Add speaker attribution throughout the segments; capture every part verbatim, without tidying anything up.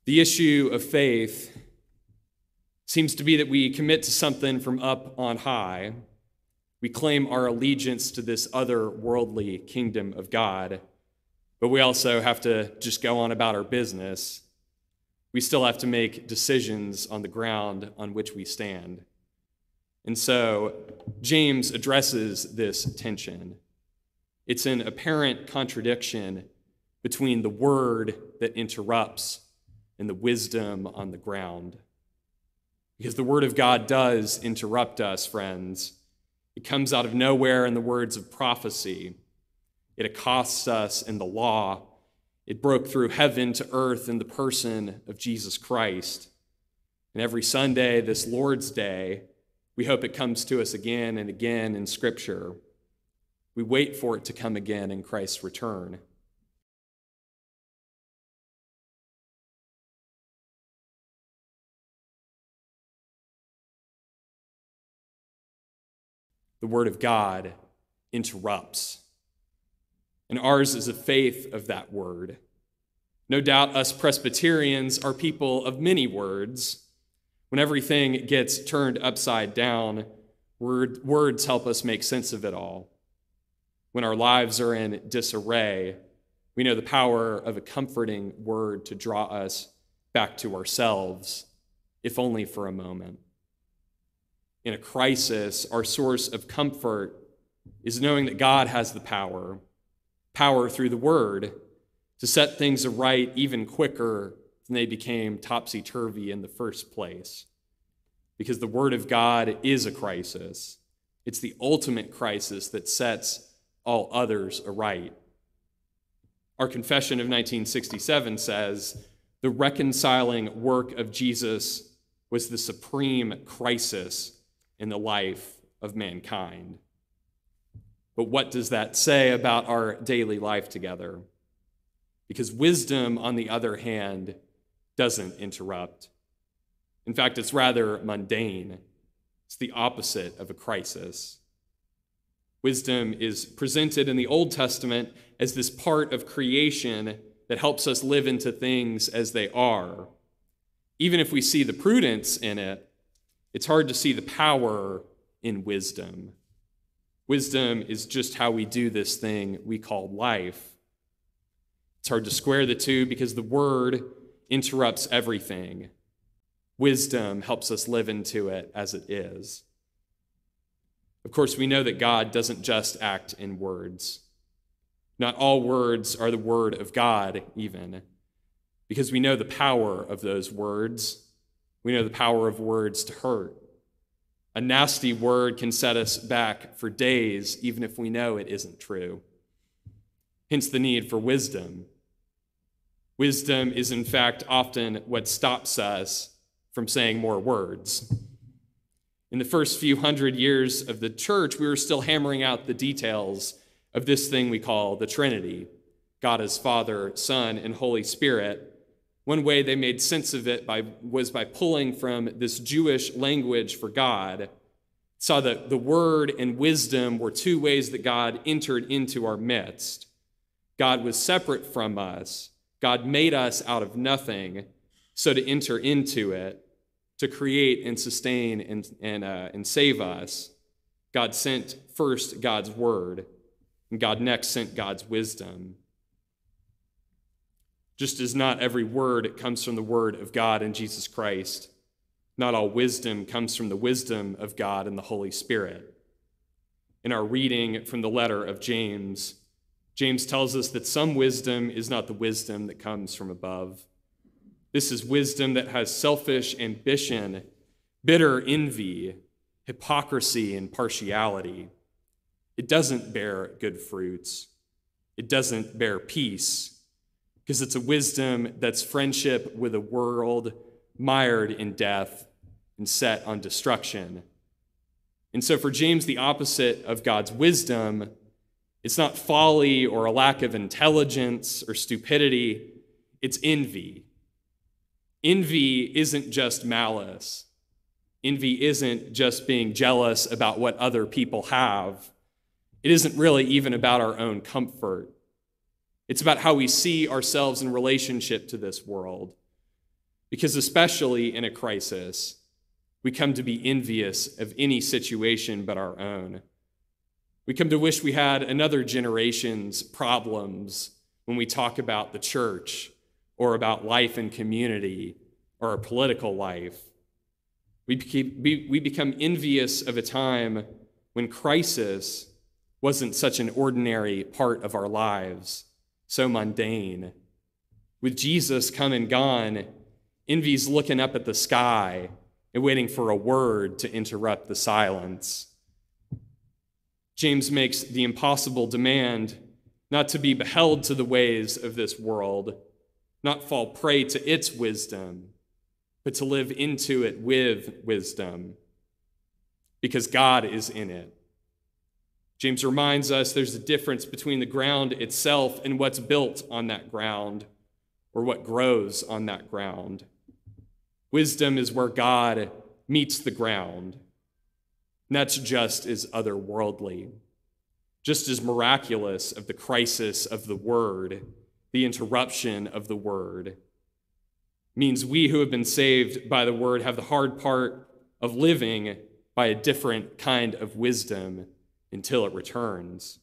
Speaker 1: The issue of faith seems to be that we commit to something from up on high. We claim our allegiance to this other worldly kingdom of God, but we also have to just go on about our business. We still have to make decisions on the ground on which we stand. And so James addresses this tension. It's an apparent contradiction between the word that interrupts and the wisdom on the ground. Because the word of God does interrupt us, friends. It comes out of nowhere in the words of prophecy. It accosts us in the law. It broke through heaven to earth in the person of Jesus Christ. And every Sunday, this Lord's Day, we hope it comes to us again and again in Scripture. We wait for it to come again in Christ's return. The Word of God interrupts. And ours is a faith of that word. No doubt us Presbyterians are people of many words. When everything gets turned upside down, word, words help us make sense of it all. When our lives are in disarray, we know the power of a comforting word to draw us back to ourselves, if only for a moment. In a crisis, our source of comfort is knowing that God has the power, power through the word, to set things aright even quicker than they became topsy-turvy in the first place. Because the word of God is a crisis. It's the ultimate crisis that sets all others aright. Our confession of nineteen sixty-seven says, the reconciling work of Jesus was the supreme crisis in the life of mankind. But what does that say about our daily life together? Because wisdom, on the other hand, doesn't interrupt. In fact, it's rather mundane. It's the opposite of a crisis. Wisdom is presented in the Old Testament as this part of creation that helps us live into things as they are. Even if we see the prudence in it, it's hard to see the power in wisdom. Wisdom is just how we do this thing we call life. It's hard to square the two because the word interrupts everything. Wisdom helps us live into it as it is. Of course, we know that God doesn't just act in words. Not all words are the word of God, even, because we know the power of those words. We know the power of words to hurt. A nasty word can set us back for days, even if we know it isn't true. Hence the need for wisdom. Wisdom is, in fact, often what stops us from saying more words. In the first few hundred years of the church, we were still hammering out the details of this thing we call the Trinity, God as Father, Son, and Holy Spirit. One way they made sense of it by, was by pulling from this Jewish language for God, saw that the word and wisdom were two ways that God entered into our midst. God was separate from us. God made us out of nothing, so to enter into it, to create and sustain and, and, uh, and save us, God sent first God's word, and God next sent God's wisdom. Just as not every word comes from the word of God in Jesus Christ, not all wisdom comes from the wisdom of God and the Holy Spirit. In our reading from the letter of James, James tells us that some wisdom is not the wisdom that comes from above. This is wisdom that has selfish ambition, bitter envy, hypocrisy, and partiality. It doesn't bear good fruits. It doesn't bear peace. Because it's a wisdom that's friendship with a world mired in death and set on destruction. And so for James, the opposite of God's wisdom, it's not folly or a lack of intelligence or stupidity, it's envy. Envy isn't just malice. Envy isn't just being jealous about what other people have. It isn't really even about our own comfort. It's about how we see ourselves in relationship to this world. Because especially in a crisis, we come to be envious of any situation but our own. We come to wish we had another generation's problems when we talk about the church or about life and community or our political life. We become envious of a time when crisis wasn't such an ordinary part of our lives, so mundane. With Jesus come and gone, envy's looking up at the sky and waiting for a word to interrupt the silence. James makes the impossible demand not to be beheld to the ways of this world, not fall prey to its wisdom, but to live into it with wisdom, because God is in it. James reminds us there's a difference between the ground itself and what's built on that ground, or what grows on that ground. Wisdom is where God meets the ground, and that's just as otherworldly, just as miraculous of the crisis of the word, the interruption of the word. Means we who have been saved by the word have the hard part of living by a different kind of wisdom until it returns.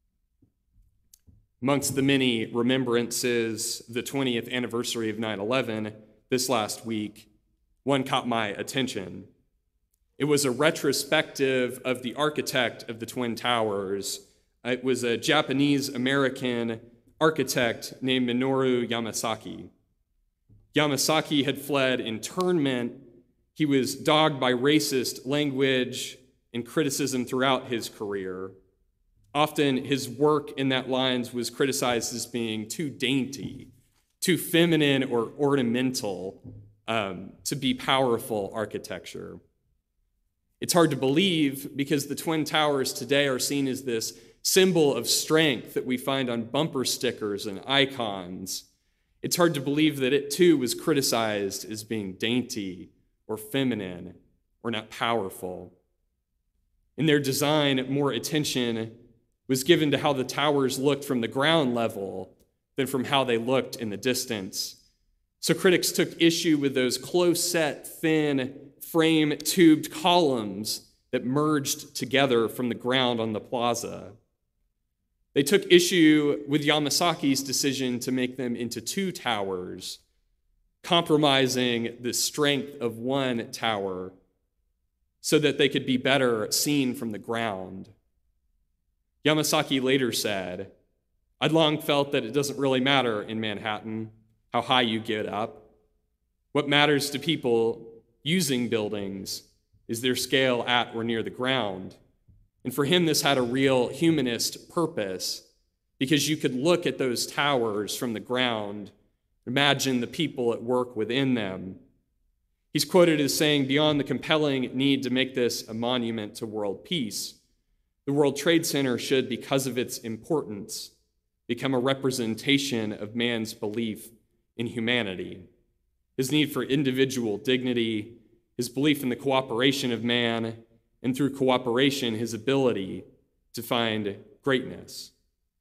Speaker 1: Amongst the many remembrances of the twentieth anniversary of nine eleven this last week, one caught my attention. It was a retrospective of the architect of the Twin Towers. It was a Japanese-American architect named Minoru Yamasaki. Yamasaki had fled internment. He was dogged by racist language and criticism throughout his career. Often his work in that lines was criticized as being too dainty, too feminine or ornamental um, to be powerful architecture. It's hard to believe because the Twin Towers today are seen as this symbol of strength that we find on bumper stickers and icons. It's hard to believe that it too was criticized as being dainty or feminine or not powerful. In their design, more attention was given to how the towers looked from the ground level than from how they looked in the distance. So critics took issue with those close-set, thin, frame-tubed columns that merged together from the ground on the plaza. They took issue with Yamasaki's decision to make them into two towers, compromising the strength of one tower so that they could be better seen from the ground. Yamasaki later said, "I'd long felt that it doesn't really matter in Manhattan how high you get up. What matters to people using buildings is their scale at or near the ground." And for him, this had a real humanist purpose because you could look at those towers from the ground, imagine the people at work within them. He's quoted as saying, "Beyond the compelling need to make this a monument to world peace, the World Trade Center should, because of its importance, become a representation of man's belief in humanity, his need for individual dignity, his belief in the cooperation of man, and through cooperation, his ability to find greatness."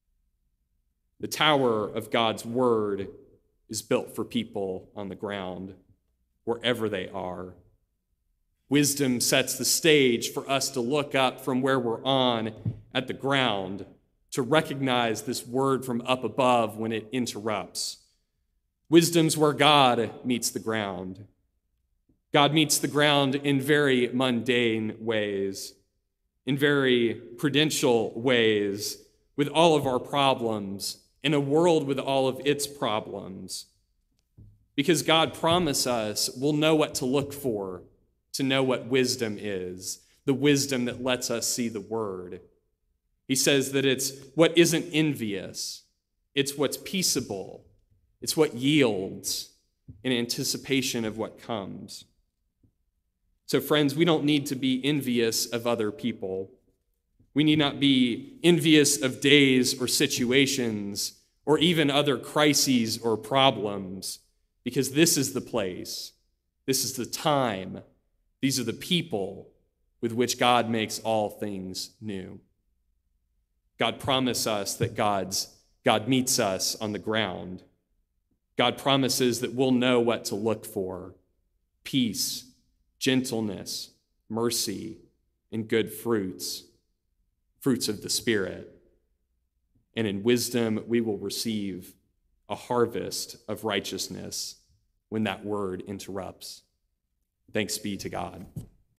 Speaker 1: The tower of God's word is built for people on the ground, wherever they are. Wisdom sets the stage for us to look up from where we're on at the ground, to recognize this word from up above when it interrupts. Wisdom's where God meets the ground. God meets the ground in very mundane ways, in very prudential ways, with all of our problems, in a world with all of its problems. Because God promised us we'll know what to look for to know what wisdom is, the wisdom that lets us see the word. He says that it's what isn't envious, it's what's peaceable, it's what yields in anticipation of what comes. So friends, we don't need to be envious of other people. We need not be envious of days or situations or even other crises or problems, because this is the place, this is the time, these are the people with which God makes all things new. God promised us that God's, God meets us on the ground. God promises that we'll know what to look for: peace, gentleness, mercy, and good fruits, fruits of the Spirit. And in wisdom, we will receive a harvest of righteousness when that word interrupts. Thanks be to God.